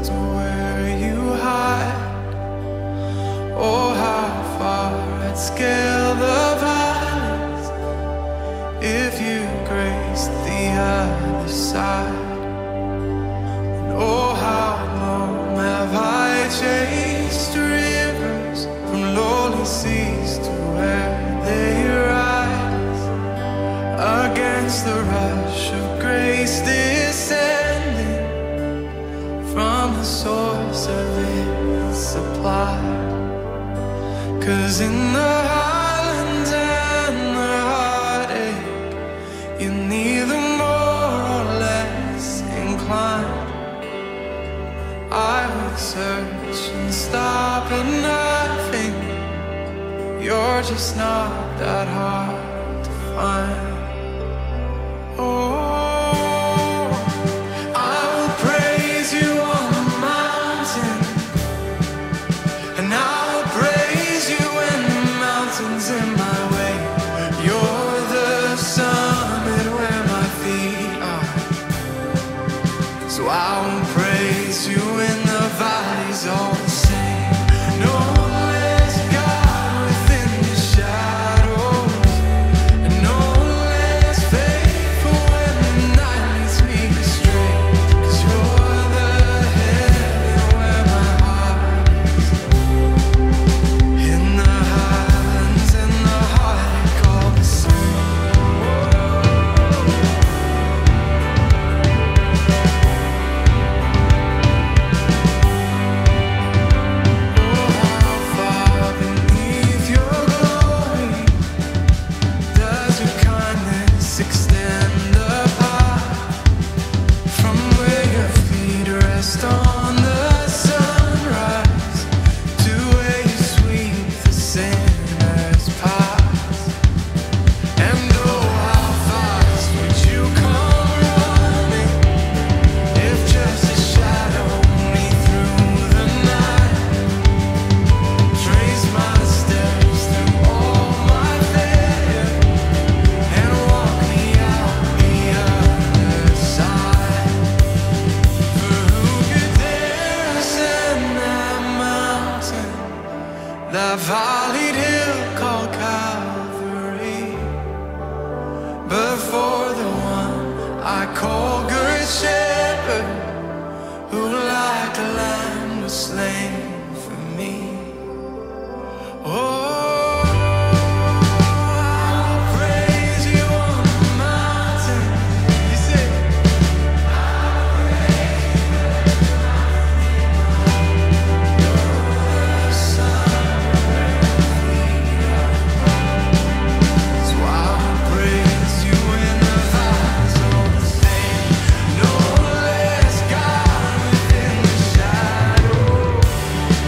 to where you hide. Oh, how far I'd scale the valleys if you graced the other side. And oh, how long have I chased rivers from lonely seas to where they rise against the rush of grace descending from the source of its supply. 'Cause in the highlands and the heartache, you're neither more or less inclined. I would search and stop at nothing. You're just not that hard to find. Oh, I will praise you on the mountain, and I will praise you when the mountain's in my way. You're the summit where my feet are, so I will praise you in the valleys all the same. No less God within the shadows, and no less faithful when the night leads me astray. 'Cause you're the heaven where my heart is, in the highlands and the heartache all the same. How far beneath your glory does your kindness extend apart, from where your feet rest on the sunrise to where you sweep the sinner's path. And oh, how fast would you come running if just a shadow me through the night? Trace my steps through all my failure and walk me out the other side. For who could dare ascend that mountain, that valleyed hill called Calvary, before the one I call Good Shepherd, who like a lamb was slain for me? Oh, I will praise you on the mountain. You say, the sun, so I will praise you in the valleys all the same. No less God within the shadows,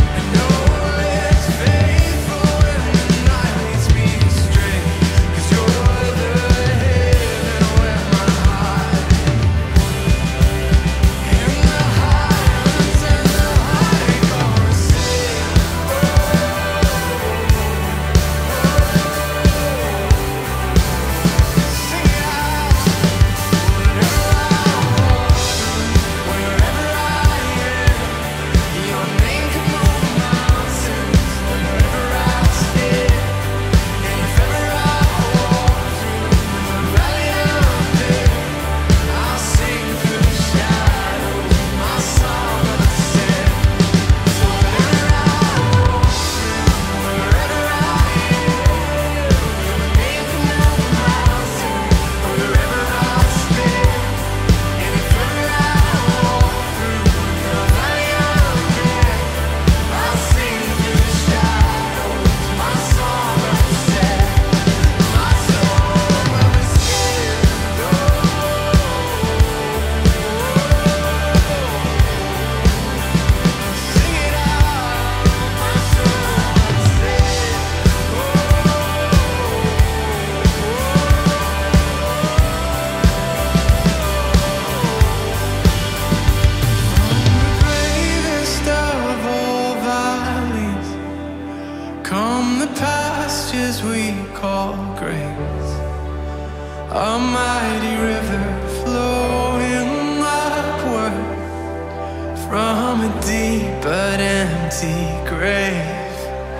from a deep but empty grave.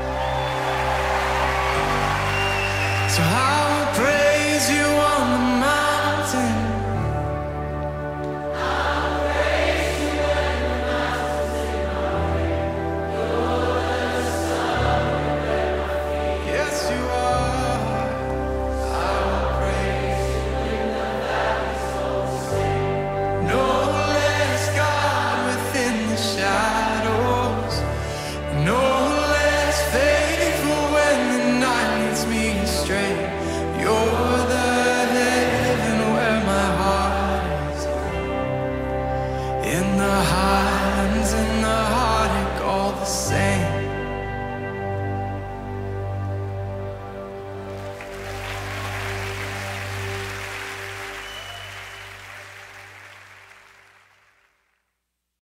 So I will praise you on the mountain. Yes, you are. I will praise you in the valley so sweet. No less God within the shadows. No less faithful when the night leads me astray.